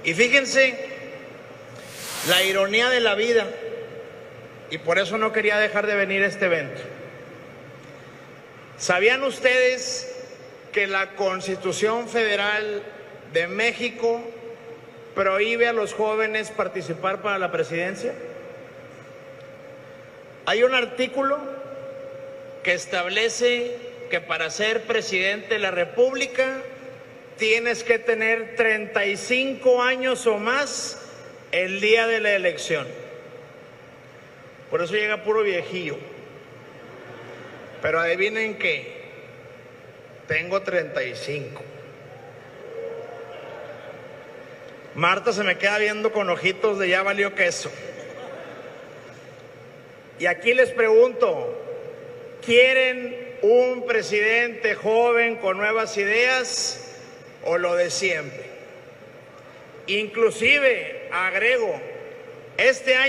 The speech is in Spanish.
Y fíjense la ironía de la vida, y por eso no quería dejar de venir a este evento. ¿Sabían ustedes que la Constitución Federal de México prohíbe a los jóvenes participar para la presidencia? Hay un artículo que establece que para ser presidente de la República tienes que tener 35 años o más el día de la elección. Por eso llega puro viejillo. Pero adivinen qué, tengo 35. Marta se me queda viendo con ojitos de ya valió queso. Y aquí les pregunto, ¿quieren un presidente joven con nuevas ideas o lo de siempre? Inclusive, agrego, este año